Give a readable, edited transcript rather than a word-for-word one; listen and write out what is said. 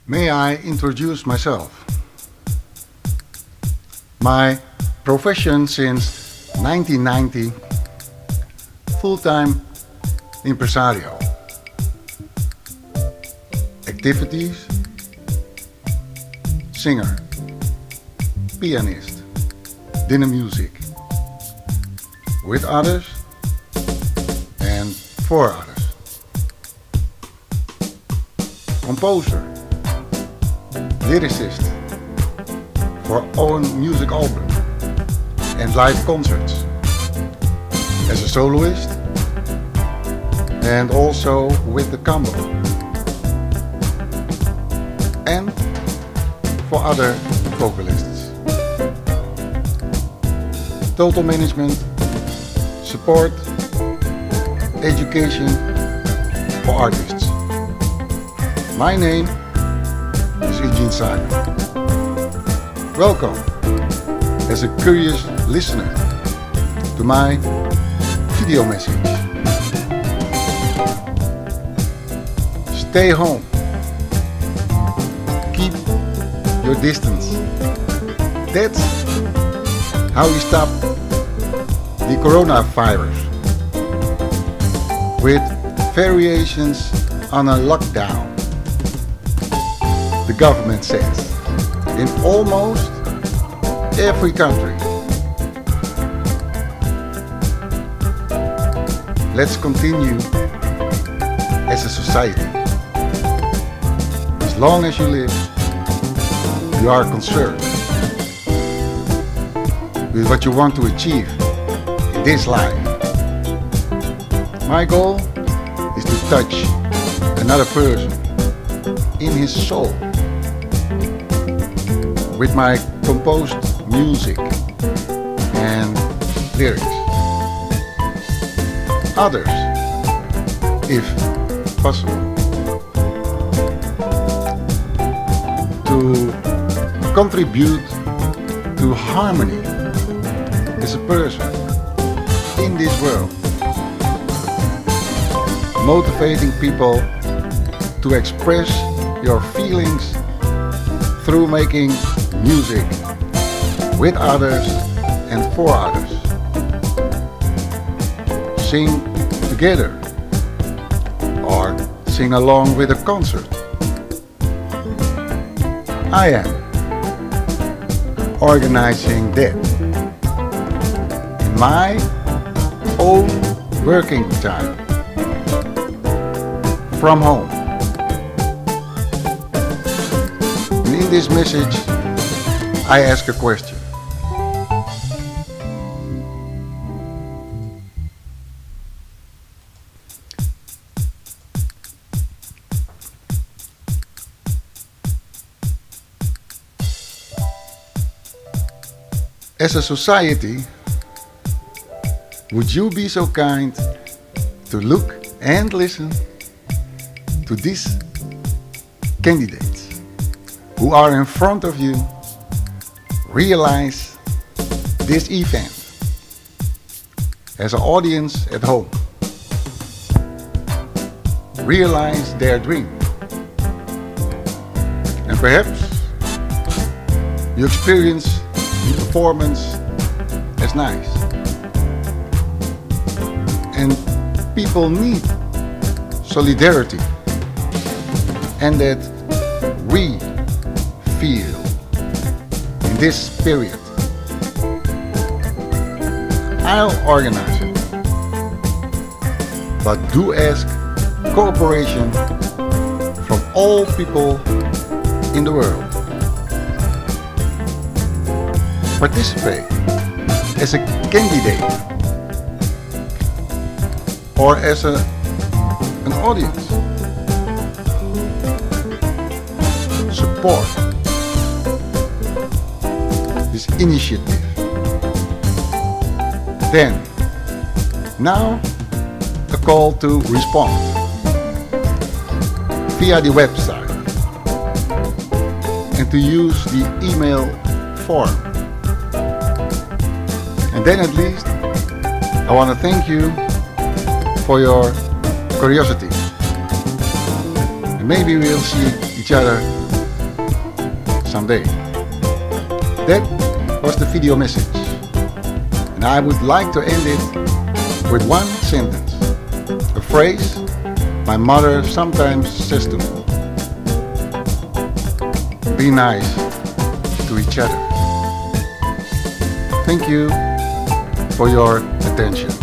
May I introduce myself? My profession since 1990, full-time impresario. Activities: singer, pianist, dinner music, with others and for others. Composer, lyricist for own music album and live concerts. As a soloist and also with the combo. And for other vocalists. Total management, support, education for artists. My name is Eugene Simon. Welcome as a curious listener to my video message. Stay home. Keep your distance. That's how we stop the coronavirus. With variations on a lockdown, the government says, in almost every country. Let's continue as a society. As long as you live, you are concerned with what you want to achieve in this life. My goal is to touch another person in his soul with my composed music and lyrics. Others, if possible, to contribute to harmony as a person in this world, motivating people to express your feelings through making music with others and for others. Sing together or sing along with a concert. I am organizing that in my own working time from home. And in this message, I ask a question. As a society, would you be so kind to look and listen to these candidates who are in front of you? Realize this event as an audience at home. Realize their dream. And perhaps you experience the performance as nice. And people need solidarity. And that we feel in this period. I'll organize it. But do ask cooperation from all people in the world. Participate as a candidate or as an audience. Support this initiative. Then, now a call to respond via the website and to use the email form. And then at least I want to thank you for your curiosity. And maybe we'll see each other someday. That was the video message. And I would like to end it with one sentence, a phrase my mother sometimes says to me. Be nice to each other. Thank you for your attention.